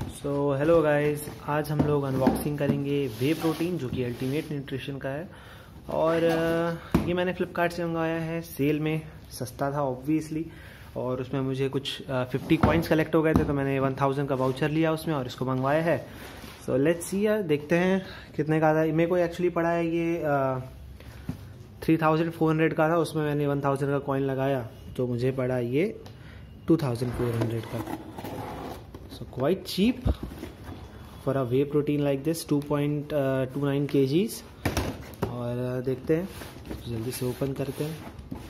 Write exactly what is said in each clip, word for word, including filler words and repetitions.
So hello guys, आज हम लोग अनबॉक्सिंग करेंगे वे प्रोटीन जो कि अल्टीमेट न्यूट्रिशन का है। और अ, ये मैंने फ्लिपकार्ट से मंगवाया है, सेल में सस्ता था ऑब्वियसली। और उसमें मुझे कुछ फिफ्टी कॉइन्स कलेक्ट हो गए थे, तो मैंने वन थाउजेंड का वाउचर लिया उसमें और इसको मंगवाया है। सो लेट्स सी यार, देखते हैं कितने का था। मेरे को एक्चुअली पड़ा है ये थ्री थाउजेंड फोर हंड्रेड का था, उसमें मैंने वन थाउजेंड का कॉइन लगाया तो मुझे पड़ा ये टू थाउजेंड फोर हंड्रेड का। So quite cheap for a whey protein like this, two point two nine kgs। और uh, देखते हैं, जल्दी से ओपन करते हैं।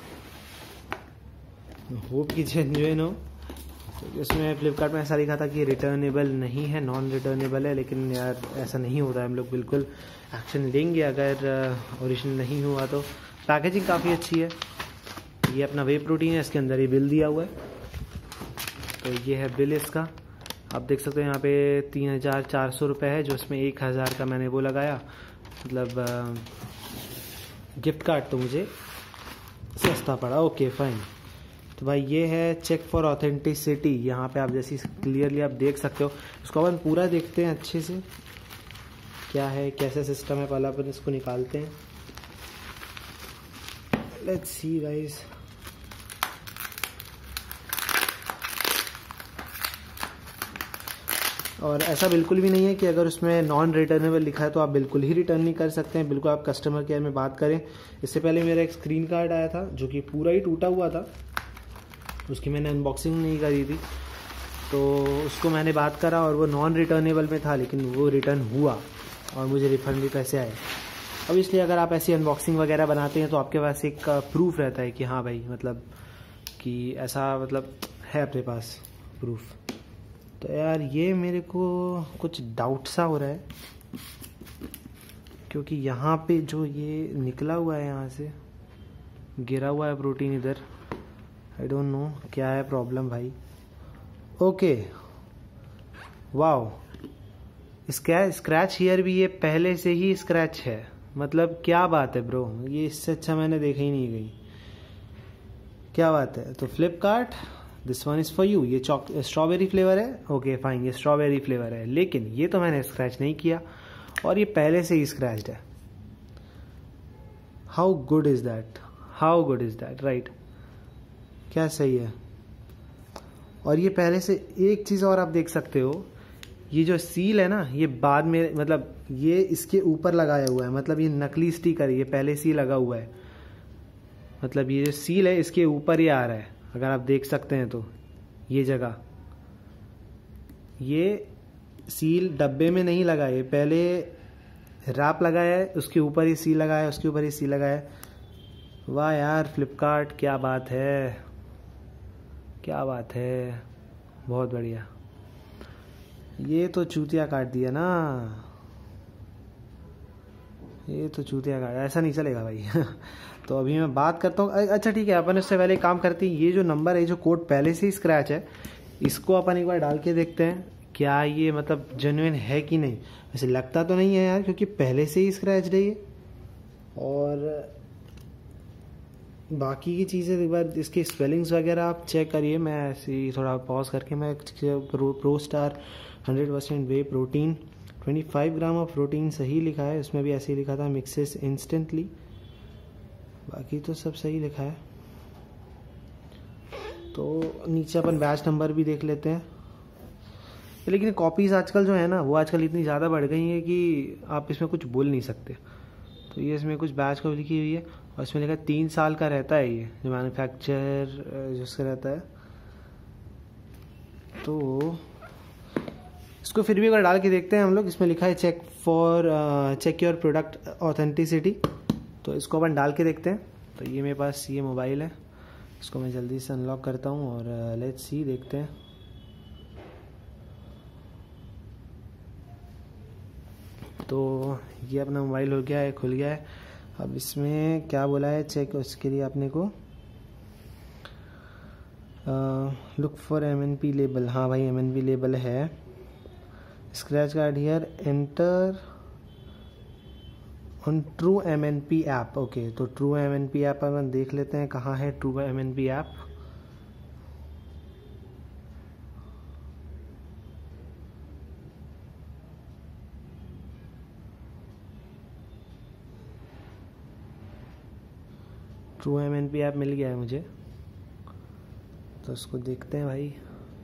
होप कि जेन्युइन हो। तो इसमें फ्लिपकार्ट में ऐसा लिखा था कि रिटर्नेबल नहीं है, नॉन रिटर्नेबल है, लेकिन यार ऐसा नहीं होता है। हम लोग बिल्कुल एक्शन लेंगे अगर ओरिजिनल uh, नहीं हुआ तो। पैकेजिंग काफ़ी अच्छी है। ये अपना वे प्रोटीन है, इसके अंदर ही बिल दिया हुआ है। तो ये है बिल इसका, आप देख सकते हो यहाँ पे तीन हज़ार चार सौ रुपये है, जो इसमें एक हज़ार का मैंने वो लगाया, मतलब गिफ्ट कार्ड, तो मुझे सस्ता पड़ा। Okay fine. तो भाई ये है चेक फॉर ऑथेंटिसिटी। यहाँ पे आप जैसी क्लियरली आप देख सकते हो। इसको अपन पूरा देखते हैं अच्छे से, क्या है कैसा सिस्टम है। पहले अपन इसको निकालते हैं। Let's see guys. और ऐसा बिल्कुल भी नहीं है कि अगर उसमें नॉन रिटर्नेबल लिखा है तो आप बिल्कुल ही रिटर्न नहीं कर सकते हैं। बिल्कुल आप कस्टमर केयर में बात करें। इससे पहले मेरा एक स्क्रीन कार्ड आया था जो कि पूरा ही टूटा हुआ था, उसकी मैंने अनबॉक्सिंग नहीं करी थी, तो उसको मैंने बात करा और वो नॉन रिटर्नेबल में था, लेकिन वो रिटर्न हुआ और मुझे रिफंड भी पैसे आए। अब इसलिए अगर आप ऐसी अनबॉक्सिंग वगैरह बनाते हैं तो आपके पास एक प्रूफ रहता है कि हाँ भाई, मतलब कि ऐसा मतलब है अपने पास प्रूफ। तो यार ये मेरे को कुछ डाउट सा हो रहा है, क्योंकि यहाँ पे जो ये निकला हुआ है, यहाँ से गिरा हुआ है प्रोटीन इधर। आई डोंट नो क्या है प्रॉब्लम भाई। Okay wow, scratch scratch here भी ये पहले से ही स्क्रैच है। मतलब क्या बात है ब्रो, ये इससे अच्छा मैंने देखा ही नहीं गई। क्या बात है। तो Flipkart, this one is for you. ये चॉक स्ट्रॉबेरी फ्लेवर है। ओके फाइन, ये स्ट्रॉबेरी फ्लेवर है, लेकिन ये तो मैंने स्क्रैच नहीं किया और ये पहले से ही स्क्रैच्ड है। How good is that, how good is that, right. क्या सही है। और ये पहले से एक चीज़ और आप देख सकते हो, ये जो सील है ना, ये बाद में, मतलब ये इसके ऊपर लगाया हुआ है, मतलब ये नकली स्टिकर, ये पहले से ही लगा हुआ है। मतलब ये जो सील है इसके ऊपर ही आ रहा है, अगर आप देख सकते हैं तो। ये जगह, ये सील डब्बे में नहीं लगा है, पहले रैप लगाया है, उसके ऊपर ही सील लगाया है, उसके ऊपर ही सील लगाया है। वाह यार फ्लिपकार्ट, क्या बात है, क्या बात है, बहुत बढ़िया। ये तो चूतिया काट दिया ना, ये तो चूतिया काट, ऐसा नहीं चलेगा भाई। तो अभी मैं बात करता हूँ। अच्छा ठीक है, अपन इससे पहले काम करते हैं। ये जो नंबर है, जो कोड पहले से ही स्क्रैच है, इसको अपन एक बार डाल के देखते हैं क्या ये मतलब जेन्युइन है कि नहीं। वैसे लगता तो नहीं है यार, क्योंकि पहले से ही स्क्रैच है ये। और बाकी की चीज़ें एक बार इसकी स्पेलिंग्स वगैरह आप चेक करिए। मैं ऐसे ही थोड़ा पॉज करके, मैं pro, pro star hundred percent whey protein twenty five gram of protein सही लिखा है। उसमें भी ऐसे ही लिखा था, मिक्सेस इंस्टेंटली। बाकी तो सब सही लिखा है। तो नीचे अपन बैच नंबर भी देख लेते हैं। लेकिन कॉपीज़ आजकल जो है ना, वो आजकल इतनी ज़्यादा बढ़ गई है कि आप इसमें कुछ बोल नहीं सकते। तो ये इसमें कुछ बैच कॉपी लिखी हुई है और इसमें लिखा है तीन साल का रहता है ये, जो मैन्युफैक्चर जिसका रहता है। तो इसको फिर भी अगर डाल के देखते हैं हम लोग। इसमें लिखा है check for check your product authenticity, तो इसको अपन डाल के देखते हैं। तो ये मेरे पास ये मोबाइल है, इसको मैं जल्दी से अनलॉक करता हूँ और लेट्स सी, देखते हैं। तो ये अपना मोबाइल हो गया है, खुल गया है। अब इसमें क्या बोला है चेक, उसके लिए अपने को look for M N P label. हाँ भाई, एम एन पी लेबल है। Scratch card here, enter on true M N P app. Okay, तो true M N P app अपन देख लेते हैं कहाँ है true M N P app. True M N P app मिल गया है मुझे, तो इसको देखते हैं भाई।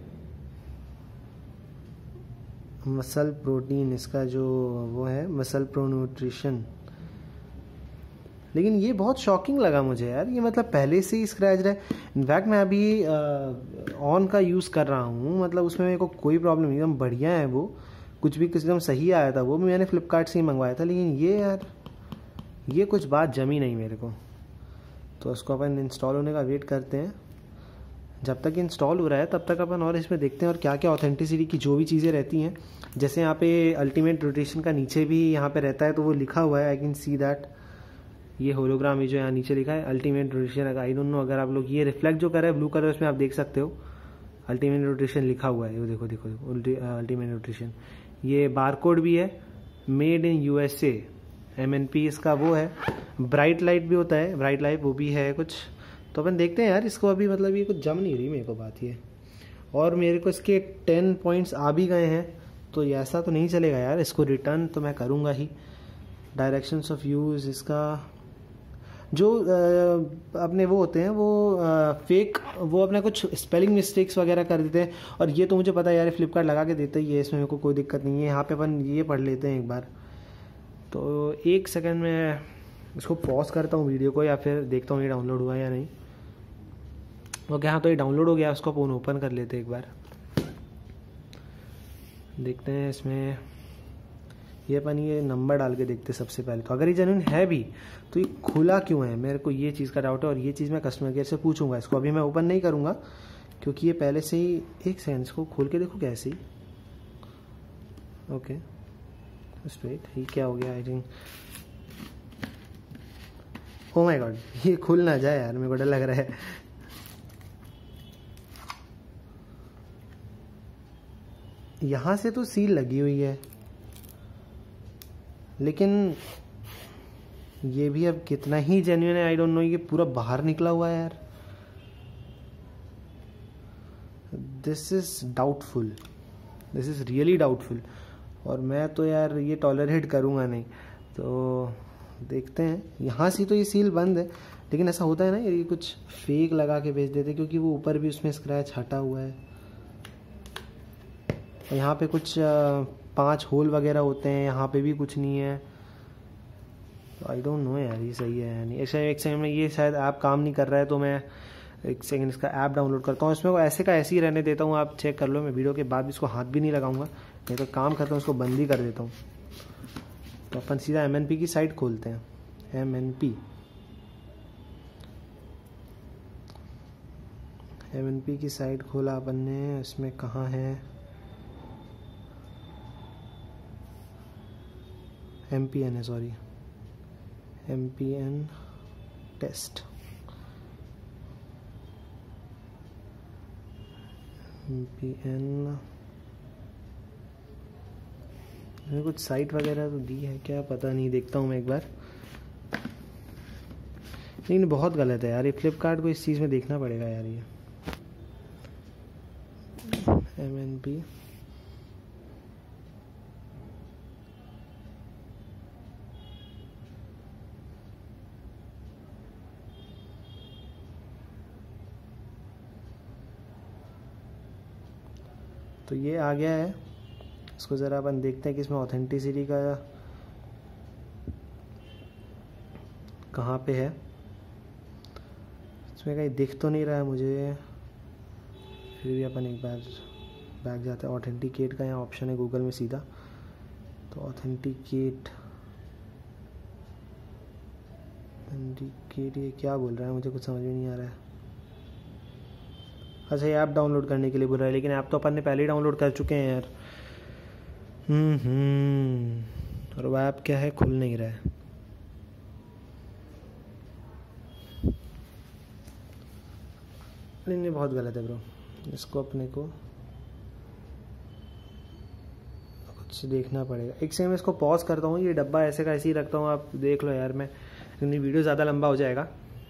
मसल प्रोटीन, इसका जो वो है मसल प्रो न्यूट्रिशन, लेकिन ये बहुत शॉकिंग लगा मुझे यार। ये मतलब पहले से ही स्क्रैच है। इनफैक्ट मैं अभी ऑन का यूज़ कर रहा हूँ, मतलब उसमें मेरे को कोई प्रॉब्लम नहीं, एकदम बढ़िया है वो, कुछ भी एकदम सही आया था। वो भी मैंने फ्लिपकार्ट से ही मंगवाया था, लेकिन ये यार ये कुछ बात जमी नहीं मेरे को। तो उसको अपन इंस्टॉल होने का वेट करते हैं। जब तक इंस्टॉल हो रहा है तब तक अपन और इसमें देखते हैं और क्या क्या ऑथेंटिसिटी की जो भी चीज़ें रहती हैं। जैसे यहाँ पे अल्टीमेट रोटेशन का नीचे भी यहाँ पे रहता है, तो वो लिखा हुआ है, आई कैन सी दैट। ये होलोग्राम, ये जो यहाँ नीचे लिखा है ultimate rotation, I don't know अगर आप लोग ये रिफ्लेक्ट जो कर रहे हैं ब्लू कलर, उसमें आप देख सकते हो अल्टीमेट रोटेशन लिखा हुआ है। वो देखो देखो अल्टीमेट रोटेशन। ये बारकोड भी है, मेड इन यूएसए, एमएनपी इसका वो है। ब्राइट लाइट भी होता है, ब्राइट लाइट वो भी है कुछ। तो अपन देखते हैं यार इसको अभी, मतलब ये कुछ जम नहीं रही मेरे को बात ये। और मेरे को इसके टेन पॉइंट्स आ भी गए हैं, तो ऐसा तो नहीं चलेगा यार, इसको रिटर्न तो मैं करूँगा ही। डायरेक्शंस ऑफ यूज़, इसका जो आ, अपने वो होते हैं वो आ, फेक, वो अपने कुछ स्पेलिंग मिस्टेक्स वगैरह कर देते हैं। और ये तो मुझे पता है यार, फ्लिपकार्ट लगा के देता ही है, इसमें मेरे को कोई दिक्कत नहीं है। यहाँ पे अपन ये पढ़ लेते हैं एक बार। तो एक सेकंड में इसको पॉज करता हूँ वीडियो को, या फिर देखता हूँ ये डाउनलोड हुआ या नहीं। ओके हाँ, तो ये डाउनलोड हो गया, उसको अपन ओपन कर लेते हैं एक बार, देखते हैं इसमें। ये अपन ये नंबर डाल के देखते सबसे पहले। तो अगर ये जेन्युइन है भी तो ये खुला क्यों है, मेरे को ये चीज़ का डाउट है। और ये चीज़ मैं कस्टमर केयर से पूछूंगा। इसको अभी मैं ओपन नहीं करूँगा क्योंकि ये पहले से ही, एक सेकंड इसको खोल के देखो कैसे। ओके स्ट्रेट, ये क्या हो गया, I think, oh my god, ये खुल ना जाए यार, मेरे को डर लग रहा है। यहाँ से तो सील लगी हुई है, लेकिन ये भी अब कितना ही जेन्युइन है आई डोंट नो। ये पूरा बाहर निकला हुआ है यार, this is doubtful, this is really doubtful. और मैं तो यार ये टॉलरेट करूँगा नहीं। तो देखते हैं, यहाँ से तो ये सील बंद है, लेकिन ऐसा होता है ना ये कुछ फेक लगा के भेज देते, क्योंकि वो ऊपर भी उसमें स्क्रैच हटा हुआ है। यहाँ पे कुछ पांच होल वगैरह होते हैं, यहाँ पे भी कुछ नहीं है। आई डोंट नो यार ये सही है या नहीं। ऐसे एक सेकंड में, ये शायद ऐप काम नहीं कर रहा है, तो मैं एक सेकंड इसका ऐप डाउनलोड करता हूँ। इसमें ऐसे का ऐसे ही रहने देता हूँ, आप चेक कर लो। मैं वीडियो के बाद भी इसको हाथ भी नहीं लगाऊंगा, नहीं तो काम करता हूँ इसको बंद ही कर देता हूँ। तो अपन सीधा एम एन पी की साइट खोलते हैं। M N P M N P की साइट खोला अपन ने, इसमें कहाँ है, एम पी एन है, sorry M P N test, M P N. कुछ साइट वगैरह तो दी है क्या, पता नहीं, देखता हूँ मैं एक बार। लेकिन बहुत गलत है यार, ये फ्लिपकार्ट को इस चीज़ में देखना पड़ेगा यार। ये एम एन पी तो ये आ गया है। इसको ज़रा अपन देखते हैं कि इसमें ऑथेंटिसिटी का कहाँ पे है। इसमें कहीं दिख तो नहीं रहा है मुझे, फिर भी अपन एक बार बैक जाते हैं। ऑथेंटिकेट का यहाँ ऑप्शन है गूगल में सीधा, तो ऑथेंटिकेट ऑथेंटिकेट ये क्या बोल रहा है, मुझे कुछ समझ में नहीं आ रहा है। अच्छा, ये ऐप डाउनलोड करने के लिए बोल रहा है, लेकिन ऐप तो अपन ने पहले ही डाउनलोड कर चुके हैं यार। हम्म और वो ऐप क्या है, खुल नहीं रहा है। नहीं नहीं बहुत गलत है ब्रो, इसको अपने को कुछ देखना पड़ेगा। एक सेकंड में इसको पॉज करता हूँ, ये डब्बा ऐसे का ऐसे ही रखता हूँ, आप देख लो यार। मैं क्योंकि वीडियो ज़्यादा लंबा हो जाएगा।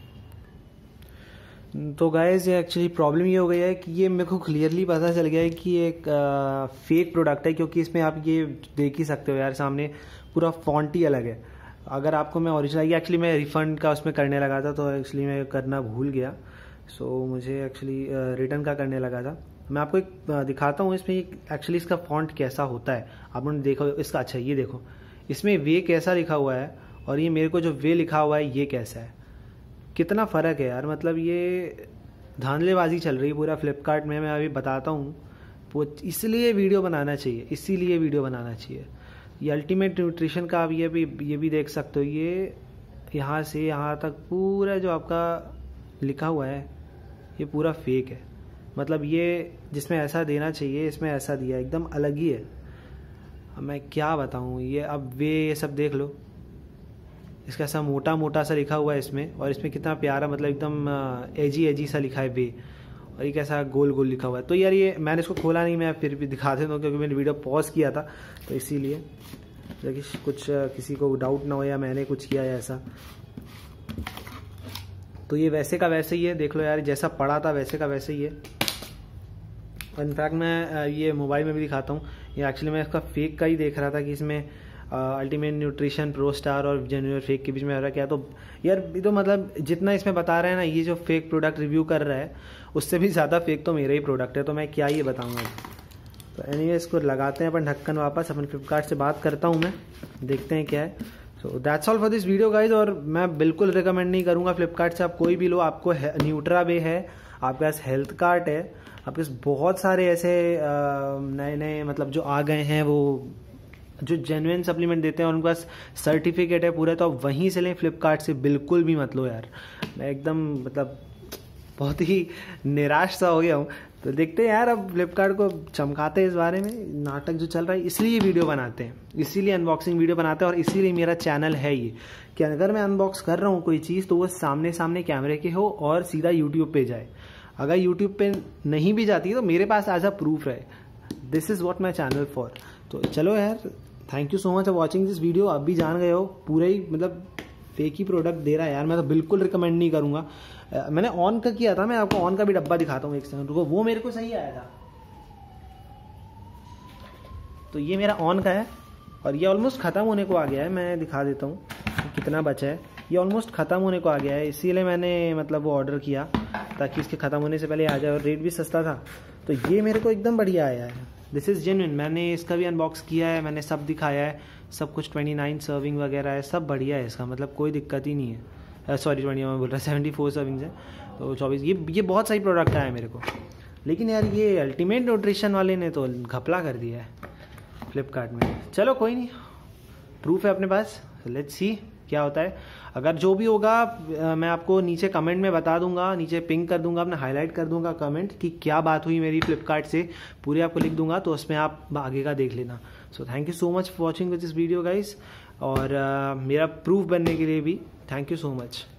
तो गाइस ये एक्चुअली प्रॉब्लम ये हो गई है कि ये मेरे को क्लियरली पता चल गया है कि एक फेक प्रोडक्ट है, क्योंकि इसमें आप ये देख ही सकते हो यार, सामने पूरा फॉन्ट ही अलग है। अगर आपको मैं ओरिजिनल, ये एक्चुअली मैं रिफ़ंड का उसमें करने लगा था, तो एक्चुअली मैं करना भूल गया, सो so, मुझे एक्चुअली रिटर्न का करने लगा था। मैं आपको एक दिखाता हूँ इसमें एक्चुअली इसका फॉन्ट कैसा होता है। आपने देखो इसका, अच्छा ये देखो इसमें वे कैसा लिखा हुआ है और ये मेरे को जो वे लिखा हुआ है ये कैसा है, कितना फ़र्क है यार। मतलब ये धांधलेबाजी चल रही है पूरा फ्लिपकार्ट में, मैं अभी बताता हूँ। इसलिए वीडियो बनाना चाहिए, इसीलिए वीडियो बनाना चाहिए। ये अल्टीमेट न्यूट्रिशन का आप ये भी ये भी देख सकते हो, ये यहाँ से यहाँ तक पूरा जो आपका लिखा हुआ है ये पूरा फेक है। मतलब ये जिसमें ऐसा देना चाहिए इसमें ऐसा दिया, एकदम अलग ही है। अब मैं क्या बताऊँ, ये अब वे ये सब देख लो, इसका ऐसा मोटा मोटा सा लिखा हुआ है इसमें, और इसमें कितना प्यारा मतलब एकदम एजी एजी सा लिखा है वे, और ये कैसा गोल गोल लिखा हुआ है। तो यार ये मैंने इसको खोला नहीं, मैं फिर भी दिखा देता हूँ क्योंकि मैंने वीडियो पॉज किया था, तो इसीलिए ताकि कुछ किसी को डाउट ना हो या मैंने कुछ किया है ऐसा। तो ये वैसे का वैसे ही है, देख लो यार, जैसा पड़ा था वैसे का वैसे ही है। इनफैक्ट मैं ये मोबाइल में भी दिखाता हूँ, ये एक्चुअली मैं इसका फेक का ही देख रहा था कि इसमें अल्टीमेट न्यूट्रिशन प्रो स्टार और जेन्युइन फेक के बीच में रहा क्या। तो यार ये तो मतलब जितना इसमें बता रहे हैं ना, ये जो फेक प्रोडक्ट रिव्यू कर रहा है उससे भी ज़्यादा फेक तो मेरा ही प्रोडक्ट है, तो मैं क्या ये बताऊँगा। तो एनीवे इसको लगाते हैं अपन ढक्कन वापस, अपन फ्लिपकार्ट से बात करता हूँ मैं, देखते हैं क्या है। So that's all for this video guys. और मैं बिल्कुल रिकमेंड नहीं करूँगा फ्लिपकार्ट से आप कोई भी लो। आपको न्यूट्रा वे है, आपके पास हेल्थ कार्ट है, आपके पास बहुत सारे ऐसे नए नए मतलब जो आ गए हैं, वो जो जेन्युइन सप्लीमेंट देते हैं और उनके पास सर्टिफिकेट है पूरा, तो आप वहीं से लें, फ्लिपकार्ट से बिल्कुल भी मत लो यार। मैं एकदम मतलब बहुत ही निराश सा हो गया हूँ। तो देखते हैं यार, अब फ्लिपकार्ट को चमकाते हैं इस बारे में, नाटक जो चल रहा है, इसलिए वीडियो बनाते हैं, इसीलिए अनबॉक्सिंग वीडियो बनाते हैं, और इसीलिए मेरा चैनल है ये कि अगर मैं अनबॉक्स कर रहा हूँ कोई चीज़ तो वो सामने सामने कैमरे के हो और सीधा यूट्यूब पे जाए। अगर यूट्यूब पे नहीं भी जाती है तो मेरे पास एज अ प्रूफ है। This is what my channel for. तो चलो यार, thank you so much for watching this video. अब भी जान गए हो, पूरे ही मतलब फेक ही प्रोडक्ट दे रहा है यार, मैं तो बिल्कुल रिकमेंड नहीं करूँगा। मैंने ऑन का किया था, मैं आपको ऑन का भी डब्बा दिखाता हूँ, एक सेकंड रुको, वो मेरे को सही आया था। तो ये मेरा ऑन का है और ये ऑलमोस्ट ख़त्म होने को आ गया है। मैं दिखा देता हूँ कितना बचा है, ये ऑलमोस्ट ख़त्म होने को आ गया है, इसीलिए मैंने मतलब वो ऑर्डर किया ताकि इसके ख़त्म होने से पहले आ जाए, और रेट भी सस्ता था। तो ये मेरे को एकदम बढ़िया आया है, दिस इज़ जेन्युइन। मैंने इसका भी अनबॉक्स किया है, मैंने सब दिखाया है, सब कुछ ट्वेंटी नाइन सर्विंग वगैरह है, सब बढ़िया है इसका, मतलब कोई दिक्कत ही नहीं है। सॉरी ट्वेंटी मैं बोल रहा सेवेंटी फोर सर्विंग्स है, तो चौबीस। ये ये बहुत सही प्रोडक्ट आया है मेरे को, लेकिन यार ये अल्टीमेट न्यूट्रिशन वाले ने तो घपला कर दिया है फ्लिपकार्ट में। चलो कोई नहीं, प्रूफ है अपने पास, लेट्स सी क्या होता है। अगर जो भी होगा मैं आपको नीचे कमेंट में बता दूंगा, नीचे पिंग कर दूंगा, अपने हाईलाइट कर दूंगा कमेंट कि क्या बात हुई मेरी फ्लिपकार्ट से, पूरी आपको लिख दूंगा, तो उसमें आप आगे का देख लेना। So thank you so much for watching with this video guys, और uh, मेरा प्रूफ बनने के लिए भी थैंक यू सो मच।